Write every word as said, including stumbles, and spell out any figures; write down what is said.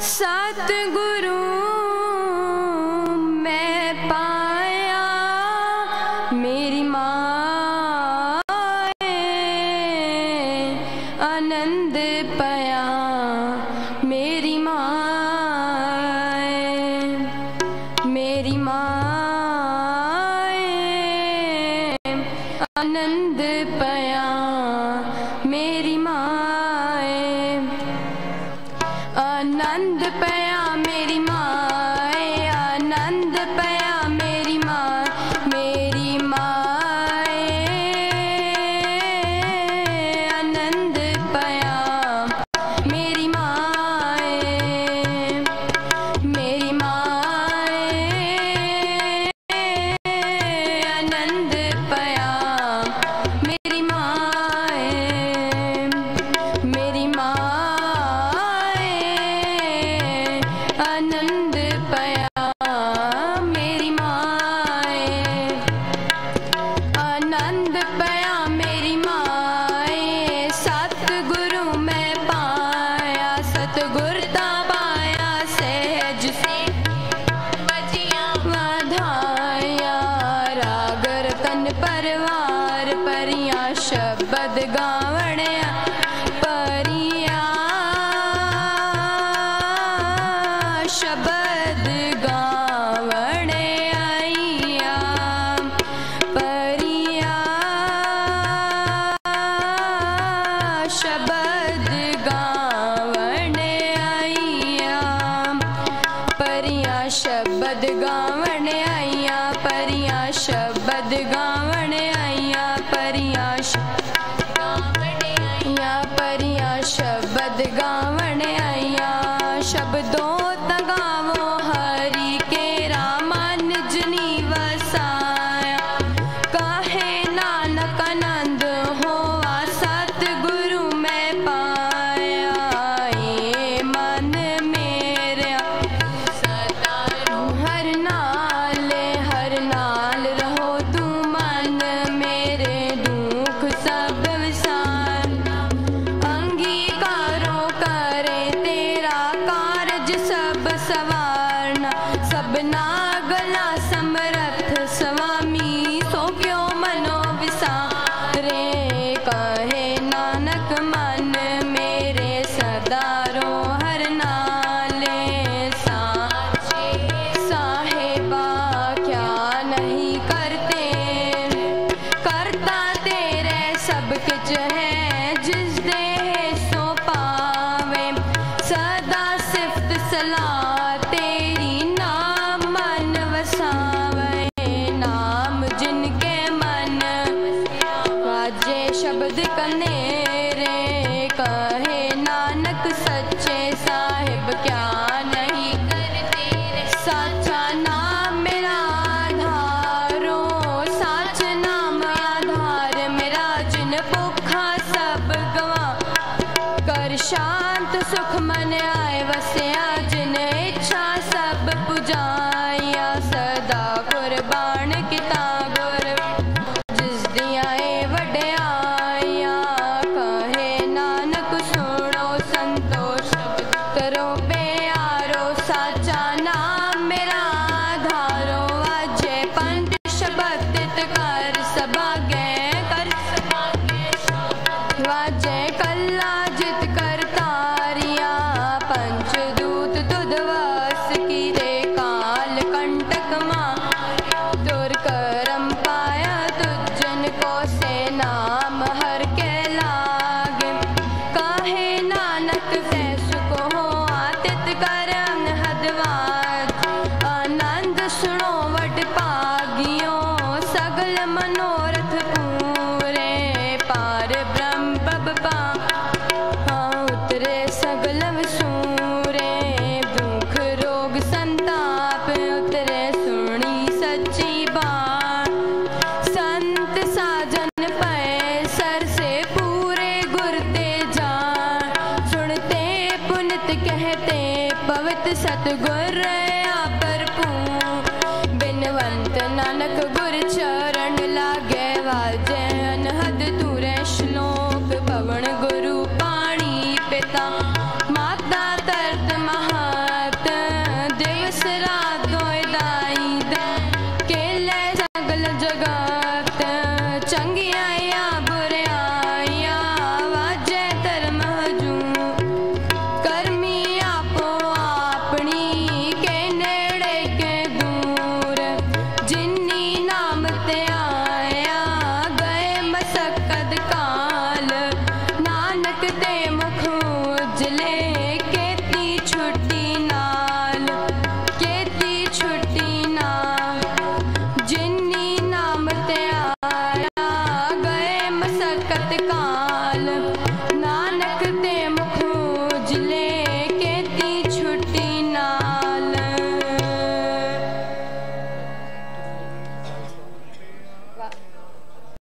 सतगुरु मैं पाया मेरी माए आनंद पाया मेरी माए मेरी माए आनंद पाया मेरी माए आनंद पाया मेरी माए आनंद पाया मेरी माँ मेरी माए आनंद पाया मेरी माए मेरी माए आनंद पाया मेरी माए मेरी माए आनंद पाया मेरी माए आनंद पाया मेरी माए सतगुरु मैं पाया सतगुरता पाया सहज से बजिया वाधाया राग रतन परवार परिया शब्द गावणिया परिया शब्द गावणे आईया परिया शब्द गावणे आईया परिया शब्द गावणे आईया परिया शब्द गावणे आईया परिया या परिया शब्द गावणे आईया शब्दों तगावो हरि के रामन जनी वसाया कहे नानक आनंद होवा सतगुरु मैं पाया ये मन मेरा सदा हर नाल हर नाल रहो तू मन मेरे दुख सब विसार अंगीकारो करे तेरा कारज सब सवारना सबना गला समर्थ स्वामी सो क्यों मनो विसारे कहे नानक मन मेरे सदारो हर नाले साचे साहेबा क्या नहीं करते करता तेरे सब कुछ है जिस दे सो पावे सदा सिफ्त सलाह तेरी नाम मन वसावे नाम जिनके मन वाजे शब्द कनेरे कहे नानक सच्चे साहिब क्या नहीं करते साचा नाम मेरा आधारो साच नाम आधार मेरा जिन भुखा सब गवा कर शांत सुख मन आए वसया जिन इच्छा सब पुजाया सदा कुर्बान किता गुर जिस दिया ए वड्याया कहे नानक सुनो संतोष करो प्यारो साचा नाम मेरा आधारो अजय पंथ शब्द कर सभागे कर वाजय कल्ला जित कर तारिया पंचदूत तुदवास की रे काल कंटक मां दुर करम पाया तुझन को से नाम हर के लागे काहे नानक से सुख हो आतित करम हदवाज आनंद सुनो वट पागियो सगल मनोरथ पूरे पार ब्रह्म पब पा हाँ उतरे सगल विसूरे दुख रोग संताप उतरे सुनी सच्ची बात संत साजन पै सर से पूरे गुरते जान सुनते पुनित कहते पवित्र सतगुर भरपूर बिनवंत नानक गुर चरण लागे वाजे अनहद तुरे श्लोक पवन गुरु पाणी पिता माता तरत महा सकत काल, नानक ते